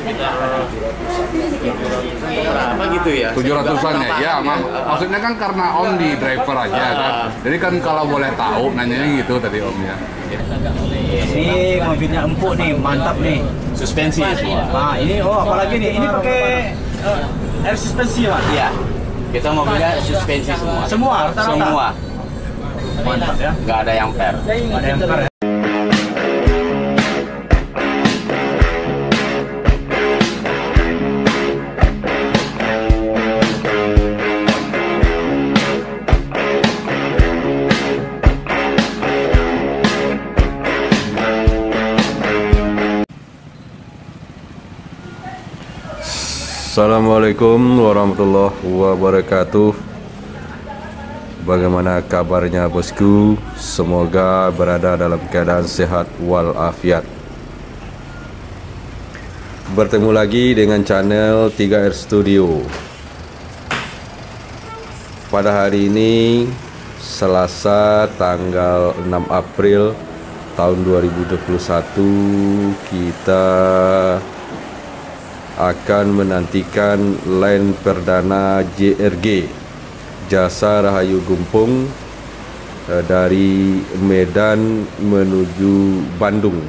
berapa gitu ya? 700-an ya? Ya, maksudnya kan karena Om di driver aja kan. Jadi kan kalau boleh tahu, nanyanya gitu tadi Om ya. Ini mobilnya empuk nih, mantap nih. Suspensi semua. Nah ini, apalagi nih, ini pakai air suspensi Pak? Iya. Kita mobilnya suspensi semua. Semua, rata-rata? Semua. Mantap ya. Nggak ada yang per. Nggak ada yang per ya. Assalamualaikum warahmatullahi wabarakatuh. Bagaimana kabarnya bosku? Semoga berada dalam keadaan sehat walafiat. Bertemu lagi dengan channel 3R Studio. Pada hari ini Selasa tanggal 6 April tahun 2021, kita akan menantikan line perdana JRG Jasa Rahayu Gumpung dari Medan menuju Bandung.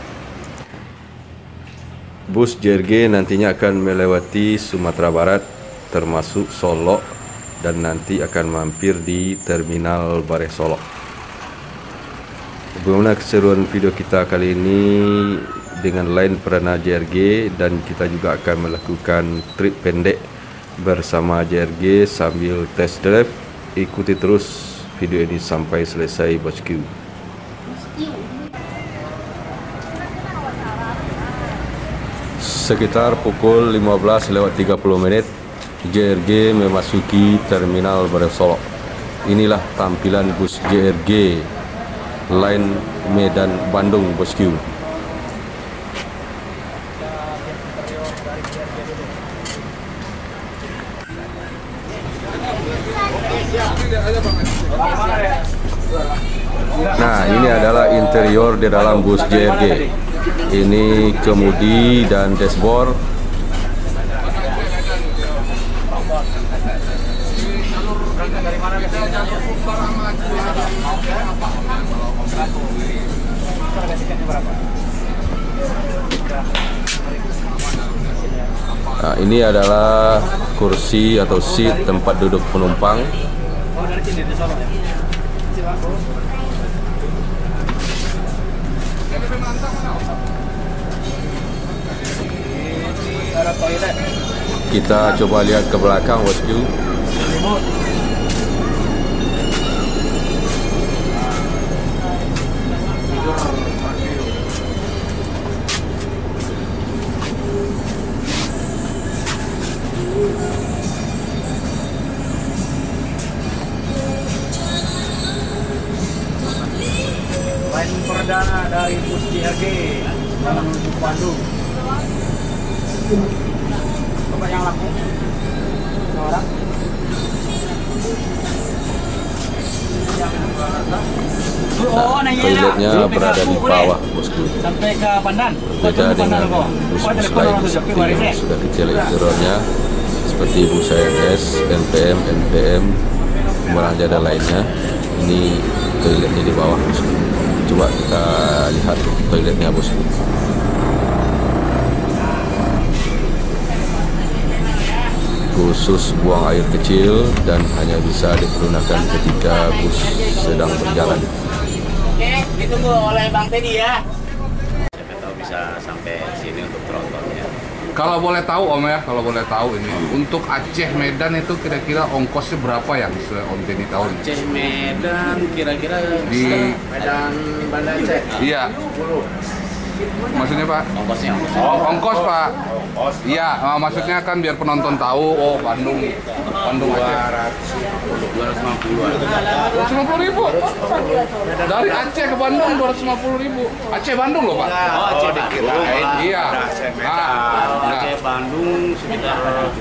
Bus JRG nantinya akan melewati Sumatera Barat termasuk Solo dan nanti akan mampir di Terminal Bare Solo. Bagaimana keseruan video kita kali ini dengan line perdana JRG, dan kita juga akan melakukan trip pendek bersama JRG sambil test drive. Ikuti terus video ini sampai selesai bosku. Sekitar pukul 15:30 JRG memasuki Terminal Bare Solo. Inilah tampilan bus JRG line Medan Bandung bosku. Nah, ini adalah interior di dalam bus JRG. Ini kemudi dan dashboard. Nah, ini adalah kursi atau seat tempat duduk penumpang. Kita coba lihat ke belakang bosku. Line perdana dari bus JRG menuju Bandung. Coba yang laku orang Toiletnya berada di bawah bosku. sampai ke Pandan. Beda dengan bus-bus lain seperti yang sudah kecil interiornya, seperti bus ANS, NPM, NPM, Murah Jada lainnya. Ini toiletnya di bawah bosku. Coba kita lihat toiletnya bosku. Khusus buang air kecil dan hanya bisa digunakan ketika bus sedang berjalan. Oke, ditunggu oleh Bang Teddy ya. Siapa tahu bisa sampai sini untuk trontonnya. Kalau boleh tahu Om ya, kalau boleh tahu ini untuk Aceh Medan itu kira-kira ongkosnya berapa yang Om Teddy tahu? Aceh Medan kira-kira Di Medan Banda Aceh. iya. Maksudnya Pak? Ongkosnya. Ongkos Pak. Iya, maksudnya kan biar penonton tahu, oh Bandung Aceh. 250.000. Dari Aceh ke Bandung 250.000. Aceh Bandung loh Pak. Oh, Aceh dikirain. Iya. Aceh Bandung sekitar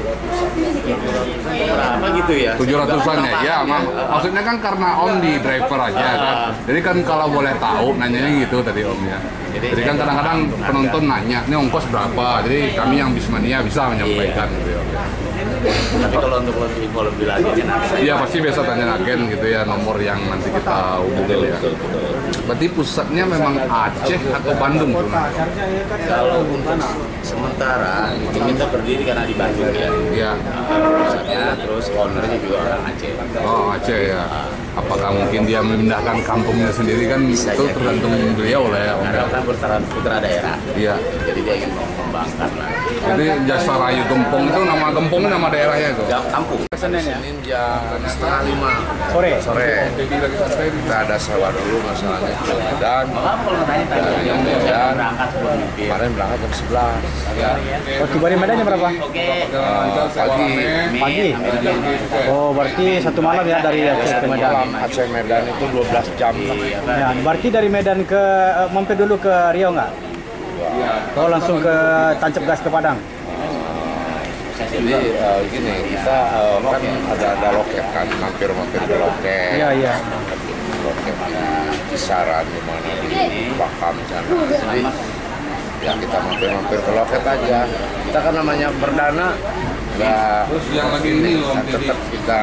700 berapa gitu ya? 700-an ya. Ya, maksudnya kan karena Om di driver aja kan. Jadi kan kalau boleh tahu nanyanya gitu tadi Om ya. Jadi kan kadang-kadang penonton nanya, ini ongkos berapa? Jadi kami yang Bismania bisa menyampaikan gitu ya. Tapi kalau untuk info lebih lanjut nanti. Iya pasti biasa tanya agen gitu ya, nomor yang nanti kita hubungin ya. Berarti pusatnya memang Aceh atau Bandung tuh? Kalau untuk sementara itu kita berdiri karena di Bandung ya. Iya. Pusatnya terus ownernya juga orang Aceh. Oh Aceh ya. Apakah mungkin dia memindahkan kampungnya sendiri kan? Bisa itu jadi. tergantung beliau lah ya. Karena kan putra daerah. Iya. Jadi dia ingin mengembangkan lah. Jadi Jasa Rayu Gempong itu nama Gempongnya nama daerahnya itu. Kampung. Senin ya? Senin jam 4:30 Sore. sore. Kita ada sewa dulu masalahnya ke Medan. Dari Medan kemarin berangkat jam 11. Ya. Oh, tiba di Medan jam berapa? Pagi. Pagi. Oh, berarti satu malam ya dari Aceh ke Medan. Malam Aceh Medan itu 12 jam. Ya, berarti dari Medan ke mampir dulu ke Riau nggak? Oh, langsung ke tancap gas ke Padang. Jadi gini, kita kan ada loket kan, mampir ke loket. Iya, iya. Loket di kisaran di mana di Bakam sana. Jadi ya kita mampir ke loket aja. Kita kan namanya perdana, nggak Terus yang lagi ini loh, tetap kita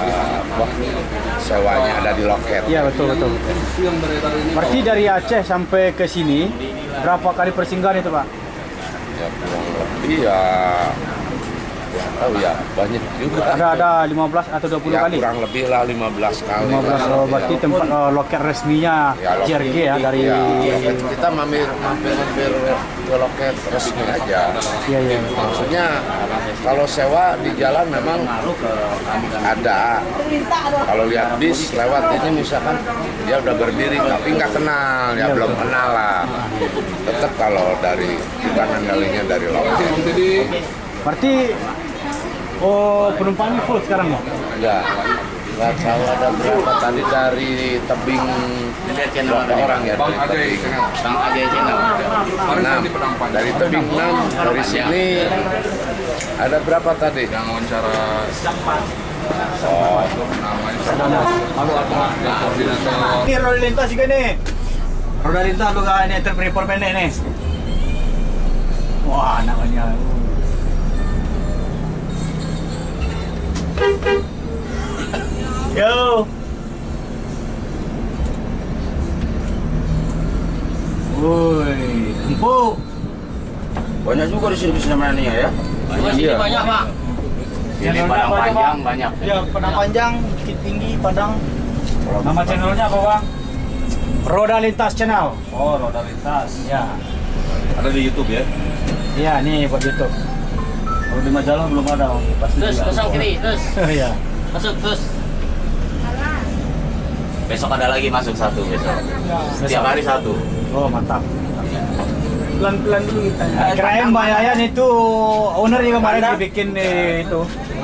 sewanya ada di loket. Iya, betul. yang beredar ini. Berarti dari Aceh sampai ke sini berapa kali persinggahan itu, Pak? Ya kurang lebih ya tahu ya banyak juga. Ada 15 atau 20 Ya kali? kurang lebih lah 15 kali. 15. Oh, berarti tempat loket resminya Ya, loket. JRG ya dari Ya, loket. Kita mampir ke loket resmi aja. Iya. Maksudnya kalau sewa di jalan memang ada. Kalau lihat bis lewat ini misalkan dia udah berdiri tapi nggak kenal, ya belum kenal lah. Tetap kalau dari kita ngandalinya dari loket. Jadi Berarti penumpangnya full sekarang ya? Nggak tahu ada berapa tadi dari tebing berapa orang ya? Bang Dari Ajay tebing. Channel. Bang Ajay Channel. Kemarin saya di Pedampang. Dari tebing 6 dari sini ada berapa tadi? Yang wawancara Oh, namanya koordinator. Ini roda lintas juga nih. Roda lintas juga ini terprepare pendek nih. Wah, namanya. Yo. Woi, empuk. Banyak juga di sini namanya ya. iya. Banyak Pak. Ini padang panjang banyak. Ya, padang panjang, bukit tinggi, padang. Nama channelnya apa, Bang? Roda Lintas Channel. Oh, Roda Lintas. Ya. Ada di YouTube ya. Iya, nih buat YouTube. Kalau di majalah belum ada. Pasti terus kosong kiri, terus. Iya. Masuk terus. Besok ada lagi masuk satu besok. Setiap hari satu. Oh, mantap. Pelan-pelan dulu kita. Kirain Mbak Yayan itu owner juga kemarin dibikin itu.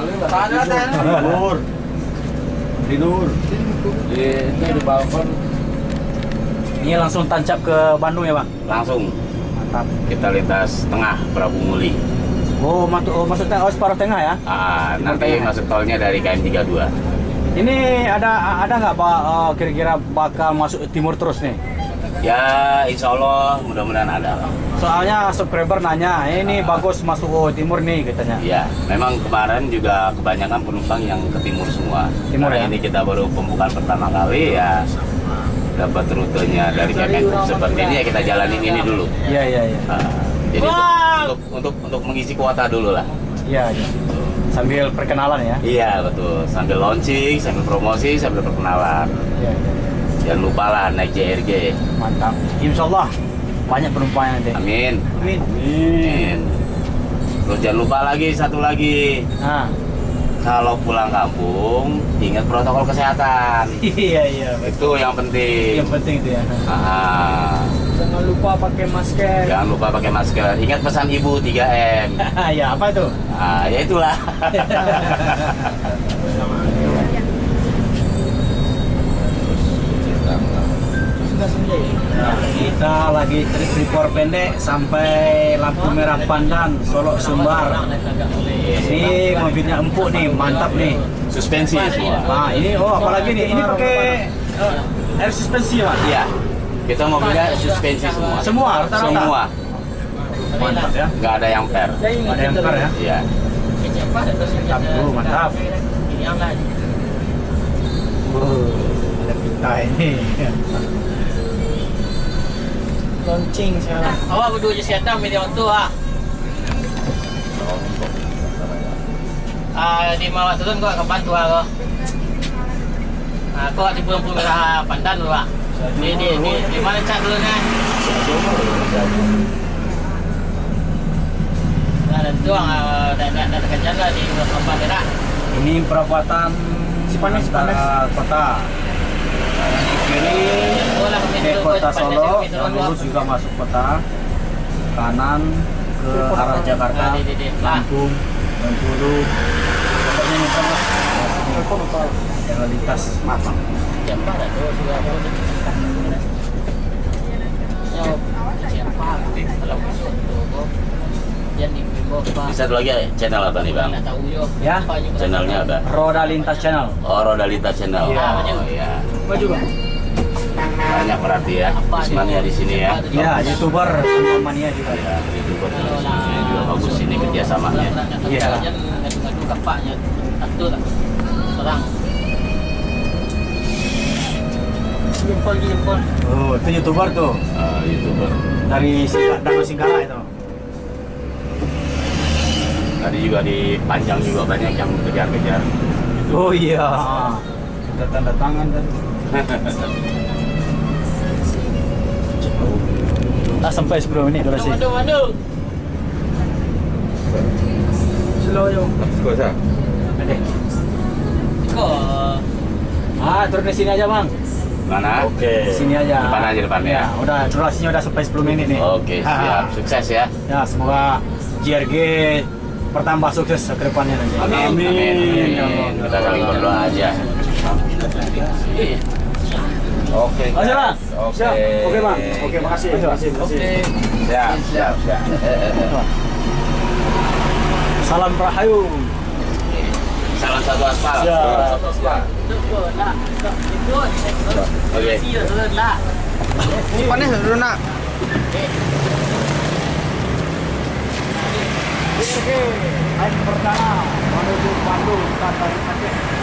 Tidur. Di balkon. Ini langsung tancap ke Bandung ya, Bang? Langsung Mantap. kita lintas tengah Prabu Muli. Maksudnya separuh tengah ya? Nanti masuk tolnya dari KM 32. Ini ada nggak Pak kira-kira bakal masuk timur terus nih? Ya insya Allah mudah-mudahan ada. Soalnya subscriber nanya, ini bagus masuk timur nih katanya. Ya memang kemarin juga kebanyakan penumpang yang ke timur semua. Timur Karena ya? ini kita baru pembukaan pertama kali ya dapat rutenya dari Kemenhub seperti ini ya kita jalanin ini dulu. Iya. Jadi untuk mengisi kuota dulu lah. Iya. Sambil perkenalan ya. Iya betul, sambil launching, sambil promosi, sambil perkenalan. Iya. Jangan lupa lah naik JRG. Mantap. Insya Allah banyak penumpang nanti. Amin. Amin. Amin. Terus jangan lupa lagi satu lagi, Nah. kalau pulang kampung ingat protokol kesehatan. Iya. Itu yang penting. Yang penting itu ya. Jangan lupa pakai masker. Jangan lupa pakai masker. Ingat pesan ibu 3M. Ya apa tuh? Ya itulah. Nah, kita lagi trip report pendek sampai lampu merah Pandan, Solo Sumbar. Ini mobilnya empuk nih, mantap nih. Suspensi semua. Nah, ini apalagi nih, ini pakai air suspensi Mas. Iya. Kita mobilnya suspensi semua. Semua rata-rata. Semua. Mantap ya. Nggak ada yang per. Ada yang per ya. Iya. Mantap, mantap. Ada pita ini. Launching sekarang. Awak berdua je siapa media tu di mawat turun kau akan bantu aku. Kau di Pulau Merah Pandan dulu di mana cak dulu kan? Dan tuang dan kerja di Pulau Merah. Ini perapatan Cipanas kota. Di kiri ke kota Solo, yang lurus juga masuk kota. Kanan ke arah Jakarta, Lampung, Bengkulu. Pokoknya ini kan yang lintas matang. Siapa dah tu sudah apa? Siapa? Kalau masuk tu, jadi Bisa satu lagi channel apa nih bang? Ya, Channelnya apa? Roda Lintas Channel. Oh, Roda Lintas Channel. Iya. Oh iya. Apa juga? Banyak berarti ya. Ismania di sini ya. Ya, YouTuber Mania juga. Ya, YouTuber Ismania juga bagus ini kerjasamanya. Iya. Ngadu kapaknya satu lah. Serang. Jempol. Oh, itu YouTuber tuh. YouTuber. Dari Danau Singkara itu. Tadi juga di Panjang juga banyak yang kejar-kejar. Oh iya. Ada tanda tangan tadi. Tak sampai 10 menit durasi. Madu. Slow yo. Kuasa. Ada. Kok Turun di sini aja, Bang. Mana? Oke. Sini aja. Depan aja, depan ya. Udah durasinya udah sampai 10 menit nih. Oke, siap. Sukses ya. Ya, semoga JRG bertambah sukses ke depannya nanti. Amin. Kita saling berdoa aja. Oke. Oke, Bang. Oke. Siap. Oke, Bang. Oke, makasih. Oke. Siap. Salam Rahayu. Salam satu aspal. Oke. panas dulu nak. JRG, naik pertama menuju Bandung, Kota Aceh.